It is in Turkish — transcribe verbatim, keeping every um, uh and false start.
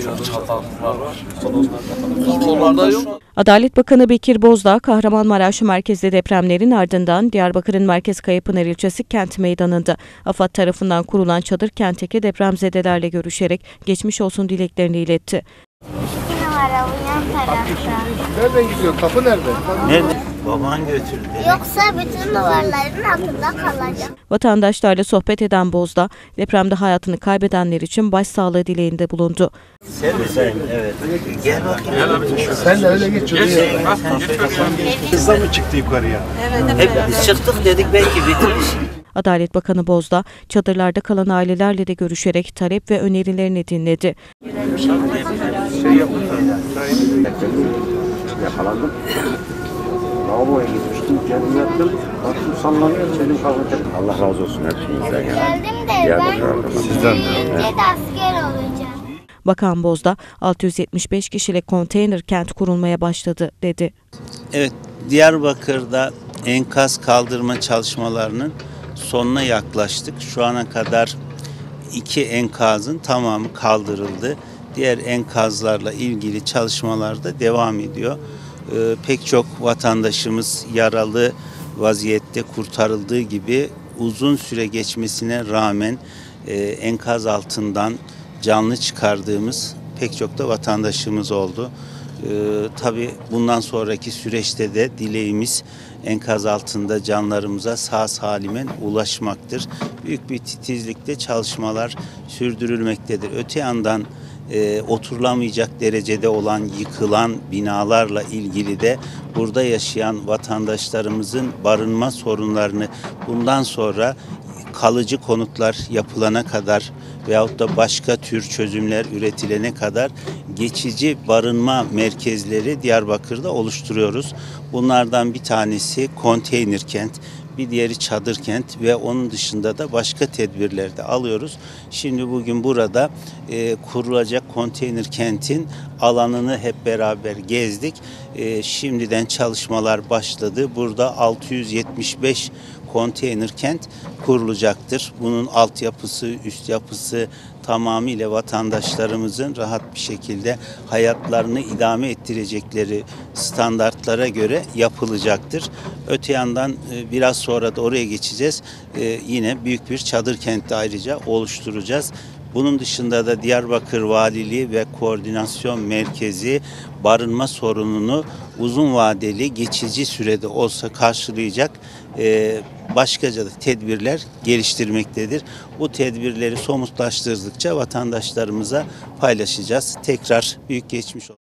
Adalet Bakanı Bekir Bozdağ, Kahramanmaraş merkezli depremlerin ardından Diyarbakır'ın Merkez Kayapınar ilçesi Kent Meydanı'nda AFAD tarafından kurulan çadır kentteki depremzedelerle görüşerek geçmiş olsun dileklerini iletti. Nereden gidiyor? Kapı nerede? Nerede? Baban götürdü. Yoksa bütün duvarların altında kalacak. Vatandaşlarla sohbet eden Bozdağ, depremde hayatını kaybedenler için başsağlığı dileğinde bulundu. Sen mi sen? Evet. Gel bakayım. Sen de öyle geç. Hızla mı çıktı yukarıya? Hep biz çıktık dedik belki bitirmiş. Adalet Bakanı Bozdağ, çadırlarda kalan ailelerle de görüşerek talep ve önerilerini dinledi. Yakalandım. Lavaboya gitmiştim, kendim yattım. Baktım sallanıyor, senin kalacak. Allah razı olsun hepinizden ya. Geldim de ben Sizden de. Türkiye'de asker olacağım. Bakan Bozdağ, altı yüz yetmiş beş kişilik konteyner kent kurulmaya başladı, dedi. Evet, Diyarbakır'da enkaz kaldırma çalışmalarının sonuna yaklaştık. Şu ana kadar iki enkazın tamamı kaldırıldı. Diğer enkazlarla ilgili çalışmalar da devam ediyor. Ee, pek çok vatandaşımız yaralı vaziyette kurtarıldığı gibi uzun süre geçmesine rağmen e, enkaz altından canlı çıkardığımız pek çok da vatandaşımız oldu. Ee, tabii bundan sonraki süreçte de dileğimiz enkaz altında canlarımıza sağ salimen ulaşmaktır. Büyük bir titizlikle çalışmalar sürdürülmektedir. Öte yandan e, oturulamayacak derecede olan yıkılan binalarla ilgili de burada yaşayan vatandaşlarımızın barınma sorunlarını bundan sonra kalıcı konutlar yapılana kadar veyahut da başka tür çözümler üretilene kadar geçici barınma merkezleri Diyarbakır'da oluşturuyoruz. Bunlardan bir tanesi konteyner kent, bir diğeri çadır kent ve onun dışında da başka tedbirler de alıyoruz. Şimdi bugün burada e, kurulacak konteyner kentin alanını hep beraber gezdik. E, şimdiden çalışmalar başladı. Burada altı yüz yetmiş beş konteyner kent kurulacaktır. Bunun altyapısı, üst yapısı tamamıyla vatandaşlarımızın rahat bir şekilde hayatlarını idame ettirecekleri standartlara göre yapılacaktır. Öte yandan biraz sonra da oraya geçeceğiz. Yine büyük bir çadır kenti ayrıca oluşturacağız. Bunun dışında da Diyarbakır Valiliği ve Koordinasyon Merkezi barınma sorununu uzun vadeli geçici sürede olsa karşılayacak e, başkaca da tedbirler geliştirmektedir. Bu tedbirleri somutlaştırdıkça vatandaşlarımıza paylaşacağız. Tekrar büyük geçmiş olsun.